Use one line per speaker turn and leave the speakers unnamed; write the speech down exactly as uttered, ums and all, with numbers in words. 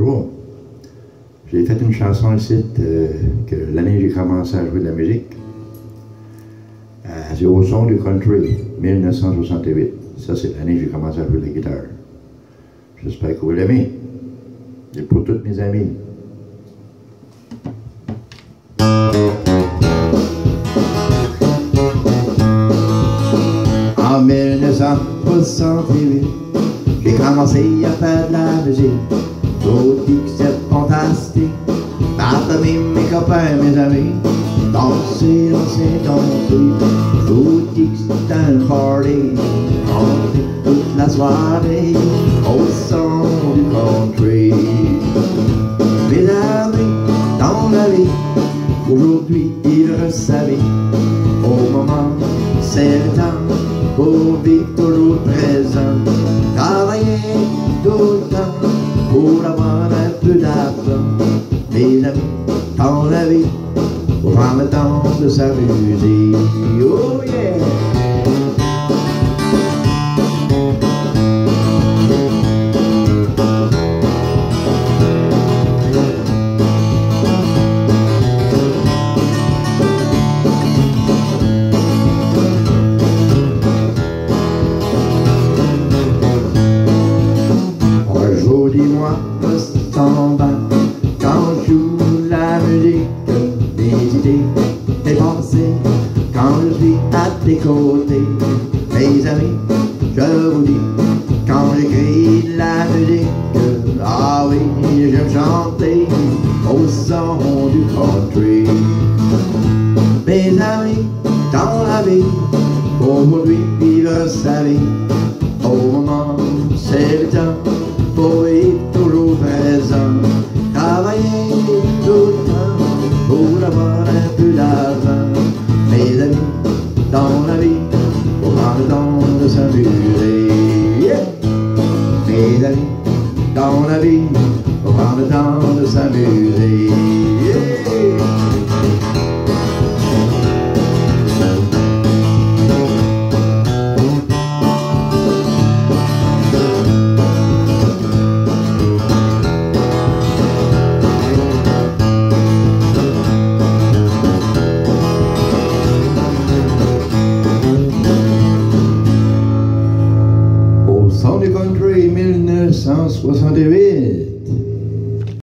Bonjour. J'ai fait une chanson ici euh, que l'année j'ai commencé à jouer de la musique. Euh, c'est au son du country, mille neuf cent soixante-huit. Ça, c'est l'année que j'ai commencé à jouer de la guitare. J'espère que vous l'aimez. Et pour tous mes amis. En mille neuf cent soixante-huit, j'ai commencé à faire de la musique. Tout dit que c'est fantastique. Parmi mes copains, mes amis, danser, danser, danser. Tout dit que c'est un party. On fait toute la soirée au son du country. Mes amis, dans la vie, aujourd'hui ils le savaient. Au moment, c'est le temps pour vivre toujours présent. Travailler tout le temps pour avoir un peu d'argent. Mes amis, dans la vie, pour prendre le temps de s'amuser. Oh yeah! Dis-moi, s'en va quand je joue la musique, des idées, des pensées, quand je suis à tes côtés. Mes amis, je vous dis, quand j'écris de la musique, ah oui, j'aime chanter au son du country. Mes amis, dans la vie, aujourd'hui vivre sa vie, au moment c'est le temps pour être toujours présent, travailler tout le temps pour avoir un peu d'argent. Mes amis, dans la vie, pour prendre le temps de s'amuser. Yeah. Mes amis, dans la vie, pour prendre le temps de s'amuser. Yeah. Son du country mille neuf cent soixante-huit.